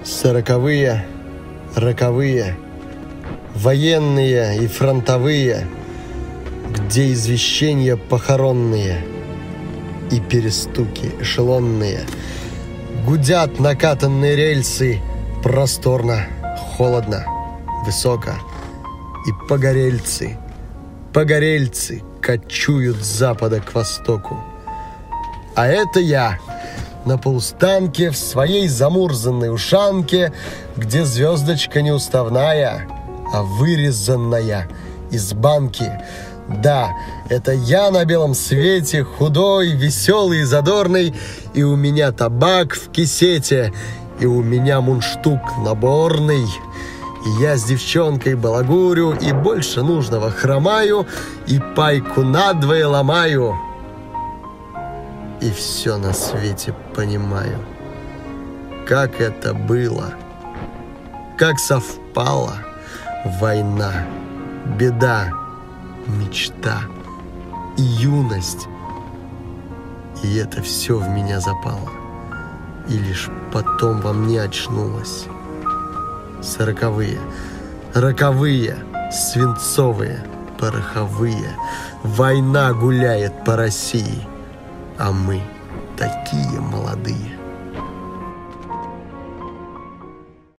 Сороковые, роковые, военные и фронтовые, где извещения похоронные и перестуки эшелонные. Гудят накатанные рельсы, просторно, холодно, высоко. И погорельцы кочуют с запада к востоку. А это я на полустанке в своей замурзанной ушанке, где звездочка не уставная, а вырезанная из банки. Да, это я на белом свете, худой, веселый и задорный, и у меня табак в кисете, и у меня мундштук наборный. И я с девчонкой балагурю, и больше нужного хромаю, и пайку надвое ломаю. И все на свете понимаю. Как это было, как совпала война, беда, мечта и юность. И это все в меня запало, и лишь потом во мне очнулось. Сороковые, роковые, свинцовые, пороховые. Война гуляет по России, а мы такие молодые.